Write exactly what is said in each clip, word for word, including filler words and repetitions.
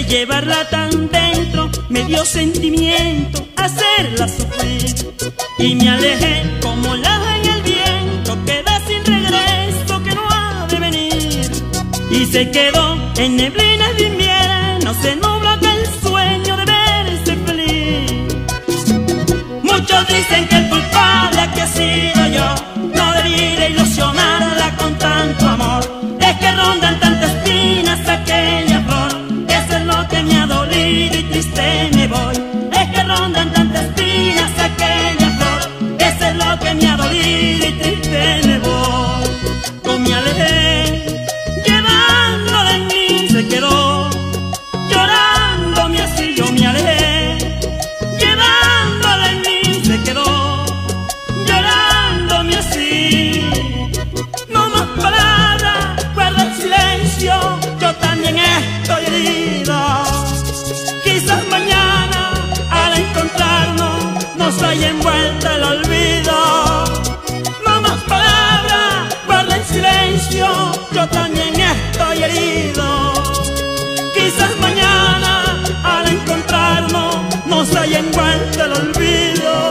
llevarla tan dentro me dio sentimiento hacerla sufrir. Y me alejé como la en el viento que da sin regreso, que no ha de venir. Y se quedó en neblinas de invierno, se nubla aquel sueño de verse feliz. Muchos dicen que el culpable aquí ha sido yo, no debí de ilusionarla con tanto amor. Es que rondan tantas espinas aquella flor, eso es lo que me ha dolido y triste me voy. Es que rondan tantas espinas aquella flor, eso es lo que me ha dolido y triste me voy. Yo me alejé, llevando de mí se quedó, llorándome así yo me alejé, llevando de mí se quedó, llorándome así. No más palabras, guarda el silencio, yo también estoy herido. Quizás mañana al encontrarnos nos haya envuelto el olvido. No más palabras, guarda el silencio, yo también estoy herido. Quizás mañana al encontrarnos nos haya envuelto el olvido.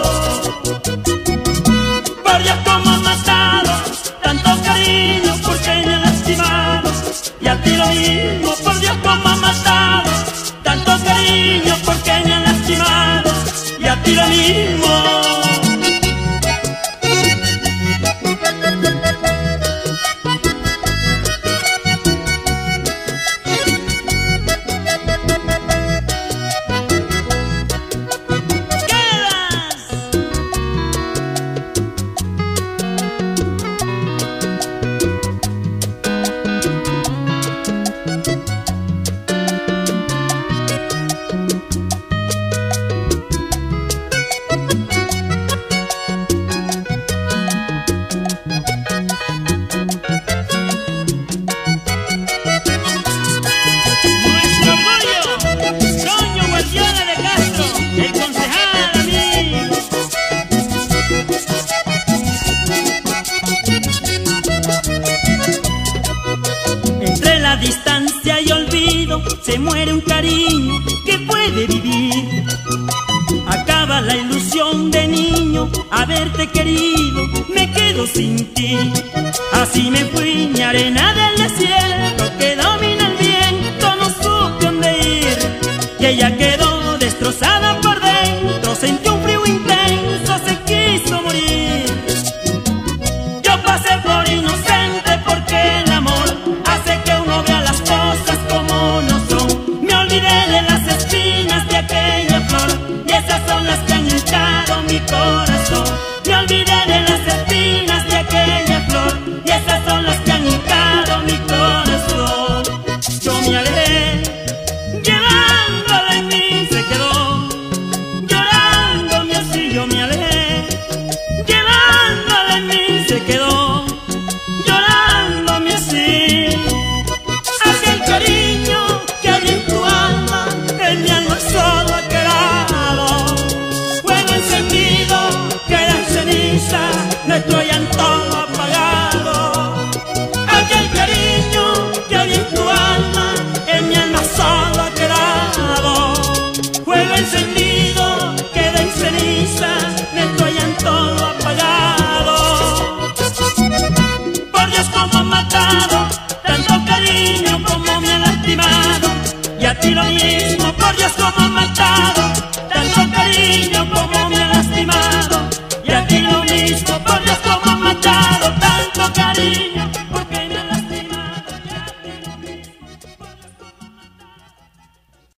Por Dios, cómo han matado tanto cariño, porque me han lastimado, y a ti lo mismo. Por Dios, cómo han matado tanto cariño, porque me han lastimado, y a ti lo mismo. Distancia y olvido se muere un cariño que puede vivir. Acaba la ilusión de niño, haberte querido, me quedo sin ti. Así me fui, mi arena del desierto que domina el viento, no supe dónde ir. Y ella quedó destrozada por dentro, sentí un frío intenso, se quiso morir. Yo pasé por inocente porque el amor hace que uno vea las cosas como no son. Me olvidé de las espinas de aquella flor, y esas son las que han hinchado mi corazón. Me olvidé de las espinas de aquella flor, y esas son las que han hinchado mi corazón. Yo me alejé, llevando de mí se quedó, llorándome así yo me alejé, llevando de mí se quedó, llorándome así. Aquel cariño que hay en tu alma, en mi alma solo ha quedado. Fuego encendido, queda en ceniza, nuestro llanto apagado. Aquel cariño que hay en tu alma, en mi alma solo ha quedado. Fuego encendido, queda en ceniza, nuestro llanto apagado. Por Dios, cómo han matado tanto cariño, como me han lastimado, y a ti lo mismo. Por Dios, cómo han matado tanto cariño, como me han lastimado, y a ti lo mismo. Por Dios, cómo han matado tanto cariño.